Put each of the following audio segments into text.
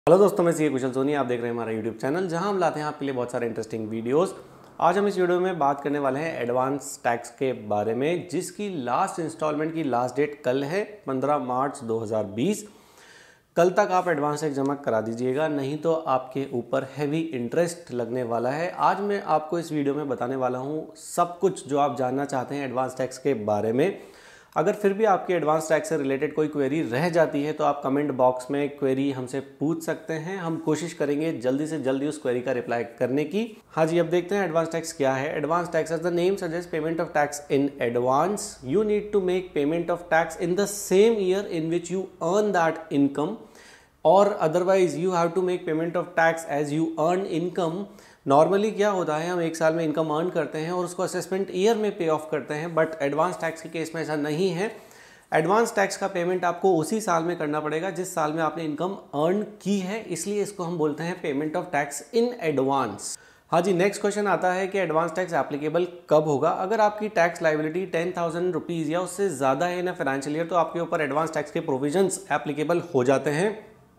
Hello दोस्तों, मैं सी कुशल सोनी। आप देख रहे हैं हमारा यूट्यूब चैनल, जहां हम लाते हैं आपके लिए बहुत सारे इंटरेस्टिंग वीडियोस। आज हम इस वीडियो में बात करने वाले हैं एडवांस टैक्स के बारे में, जिसकी लास्ट इंस्टॉलमेंट की लास्ट डेट कल है 15 मार्च 2020। कल तक आप एडवांस टैक्स जमा करा दीजिएगा, नहीं तो आपके ऊपर हैवी इंटरेस्ट लगने वाला है। आज मैं आपको इस वीडियो में बताने वाला हूँ सब कुछ जो आप जानना चाहते हैं एडवांस टैक्स के बारे में। अगर फिर भी आपकी एडवांस टैक्स से रिलेटेड कोई क्वेरी रह जाती है तो आप कमेंट बॉक्स में क्वेरी हमसे पूछ सकते हैं। हम कोशिश करेंगे जल्दी से जल्दी उस क्वेरी का रिप्लाई करने की। हाँ जी, अब देखते हैं एडवांस टैक्स क्या है। Advance tax as the name suggest payment of tax in advance. You need to make payment of tax in the same year in which you earn that income, और otherwise you have to make payment of tax as you earn income. Normally क्या होता है, हम एक साल में income earn करते हैं और उसको असेसमेंट ईयर में पे ऑफ करते हैं, बट एडवांस टैक्स के केस में ऐसा नहीं है। एडवांस टैक्स का पेमेंट आपको उसी साल में करना पड़ेगा जिस साल में आपने इनकम अर्न की है, इसलिए इसको हम बोलते हैं payment of tax in advance. हाँ जी, नेक्स्ट क्वेश्चन आता है कि एडवांस टैक्स एप्लीकेबल कब होगा। अगर आपकी टैक्स लाइबिलिटी 10,000 रुपीज़ या उससे ज़्यादा है इन फाइनेंशियल ईयर, तो आपके ऊपर एडवांस टैक्स के प्रोविजंस एप्लीकेबल हो जाते हैं।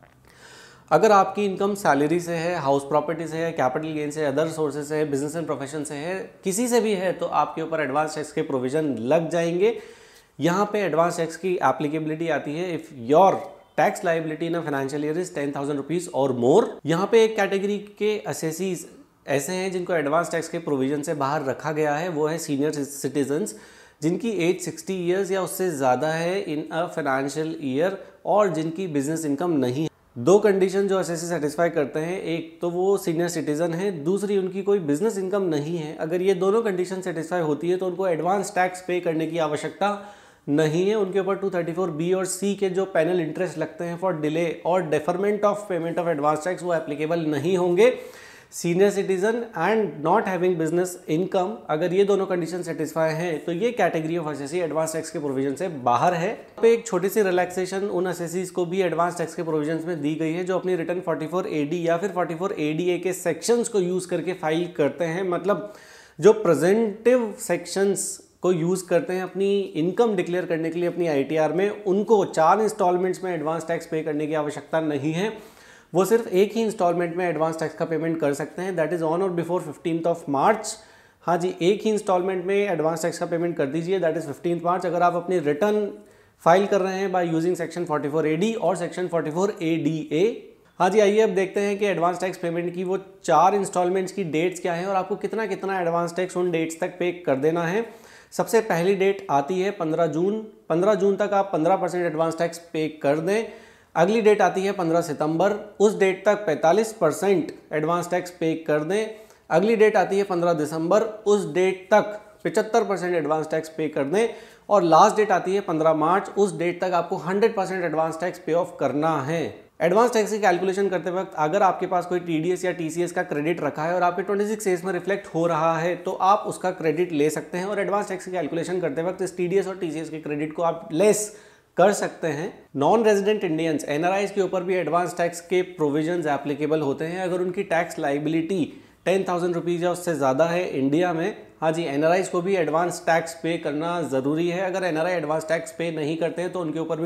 अगर आपकी इनकम सैलरी से है, हाउस प्रॉपर्टी से है, कैपिटल गेन से, अदर सोर्सेज से है, बिजनेस एंड प्रोफेशन से है, किसी से भी है, तो आपके ऊपर एडवांस टैक्स के प्रोविजन लग जाएंगे। यहाँ पे एडवांस टैक्स की एप्लीकेबिलिटी आती है if your tax liability in financial year is 10,000 rupees और मोर। यहाँ पे एक कैटेगरी के असेसीज ऐसे हैं जिनको एडवांस टैक्स के प्रोविजन से बाहर रखा गया है, वो है सीनियर सिटीजन्स जिनकी एज 60 ईयर्स या उससे ज़्यादा है इन अ फाइनेंशियल ईयर, और जिनकी बिजनेस इनकम नहीं है। दो कंडीशन जो एसएससी सेटिस्फाई करते हैं, एक तो वो सीनियर सिटीजन है, दूसरी उनकी कोई बिजनेस इनकम नहीं है। अगर ये दोनों कंडीशन सेटिस्फाई होती है तो उनको एडवांस टैक्स पे करने की आवश्यकता नहीं है। उनके ऊपर 234B और C के जो पैनल इंटरेस्ट लगते हैं फॉर डिले और deferment of payment of advance tax, वो एप्लीकेबल नहीं होंगे। Senior citizen and not having business income, अगर ये दोनों कंडीशन सेटिस्फाई हैं तो ये category of SSC advance tax के प्रोविजन से बाहर है। पे एक छोटी सी रिलैक्सेशन उन एसएससीज को भी एडवांस टैक्स के प्रोविजन में दी गई है जो अपनी रिटर्न 44AD या फिर 44ADA के सेक्शंस को यूज करके फाइल करते हैं। मतलब जो प्रेजेंटिव सेक्शंस को यूज़ करते हैं अपनी इनकम डिक्लेयर करने के लिए अपनी ITR में, उनको 4 इंस्टॉलमेंट्स में एडवांस टैक्स पे करने की आवश्यकता नहीं है। वो सिर्फ एक ही इंस्टॉलमेंट में एडवांस टैक्स का पेमेंट कर सकते हैं, दैट इज़ ऑन और बिफोर 15 मार्च। हाँ जी, एक ही इंस्टॉलमेंट में एडवांस टैक्स का पेमेंट कर दीजिए, दैट इज़ 15 मार्च, अगर आप अपनी रिटर्न फाइल कर रहे हैं बाय यूजिंग सेक्शन 44AD और सेक्शन 44ADA। हाँ जी, आइए अब देखते हैं कि एडवांस टैक्स पेमेंट की वो 4 इंस्टॉलमेंट्स की डेट्स क्या हैं और आपको कितना कितना एडवांस टैक्स उन डेट्स तक पे कर देना है। सबसे पहली डेट आती है 15 जून। 15 जून तक आप 15% एडवांस टैक्स पे कर दें। अगली डेट आती है 15 सितंबर, उस डेट तक 45% एडवांस टैक्स पे कर दें। अगली डेट आती है 15 दिसंबर, उस डेट तक 75% एडवांस टैक्स पे कर दें। और लास्ट डेट आती है 15 मार्च, उस डेट तक आपको 100% एडवांस टैक्स पे ऑफ करना है। एडवांस टैक्स की कैलकुलेशन करते वक्त अगर आपके पास कोई TDS या TCS का क्रेडिट रखा है और आपके 26 डेज में रिफ्लेक्ट हो रहा है तो आप उसका क्रेडिट ले सकते हैं, और एडवांस टैक्स की कैलकुलेशन करते वक्त इस TDS और TCS के क्रेडिट को आप लेस कर सकते हैं। नॉन रेजिडेंट इंडियंस NRIs के ऊपर भी एडवांस टैक्स के प्रोविजंस एप्लीकेबल होते हैं अगर उनकी टैक्स लाइबिलिटी 10,000 रुपीज़ या उससे ज़्यादा है इंडिया में। हाँ जी, NRIs को भी एडवांस टैक्स पे करना ज़रूरी है। अगर NRI एडवांस टैक्स पे नहीं करते हैं तो उनके ऊपर भी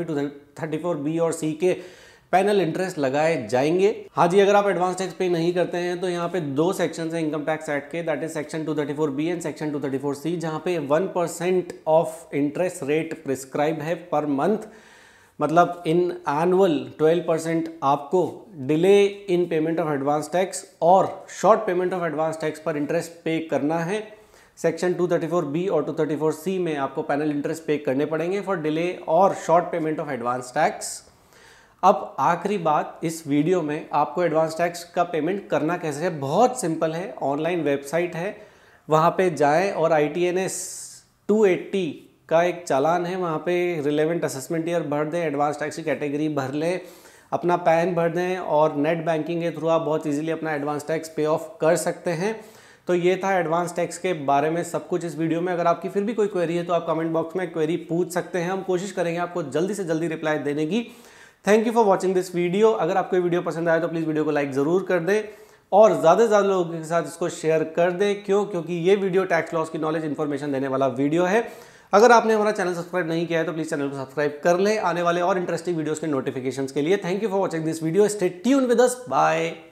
234B और C के पैनल इंटरेस्ट लगाए जाएंगे। हाँ जी, अगर आप एडवांस टैक्स पे नहीं करते हैं तो यहाँ पे 2 सेक्शन हैं इनकम टैक्स एक्ट के, that is section 234B and section 234C, जहाँ पे 1% ऑफ इंटरेस्ट रेट प्रिस्क्राइब है पर मंथ। मतलब इन एनुअल 12% आपको delay in payment of advance tax और short payment of advance tax पर इंटरेस्ट पे करना है। सेक्शन 234B और 234C में आपको पैनल इंटरेस्ट पे करने पड़ेंगे फॉर डिले और short payment of advance tax. अब आखिरी बात, इस वीडियो में आपको एडवांस टैक्स का पेमेंट करना कैसे है, बहुत सिंपल है। ऑनलाइन वेबसाइट है, वहाँ पे जाएं और ITNS 280 का एक चालान है, वहाँ पे रिलेवेंट असेसमेंट ईयर भर दें, एडवांस टैक्स की कैटेगरी भर लें, अपना पैन भर दें और नेट बैंकिंग के थ्रू आप बहुत इजीली अपना एडवांस टैक्स पे ऑफ कर सकते हैं। तो ये था एडवांस टैक्स के बारे में सब कुछ इस वीडियो में। अगर आपकी फिर भी कोई क्वेरी है तो आप कमेंट बॉक्स में क्वेरी पूछ सकते हैं, हम कोशिश करेंगे आपको जल्दी से जल्दी रिप्लाई देने की। Thank you for watching this video. अगर आपको वीडियो पसंद आया तो प्लीज़ वीडियो को लाइक ज़रूर कर दें और ज़्यादा से ज़्यादा लोगों के साथ इसको शेयर कर दें। क्योंकि ये वीडियो टैक्स लॉस की नॉलेज इन्फॉर्मेशन देने वाला वीडियो है। अगर आपने हमारा चैनल सब्सक्राइब नहीं किया है तो प्लीज़ चैनल को सब्सक्राइब कर ले आने वाले और इंटरेस्टिंग वीडियोस के नोटिफिकेशंस के लिए। Thank you for watching this video, stay tuned with us, bye.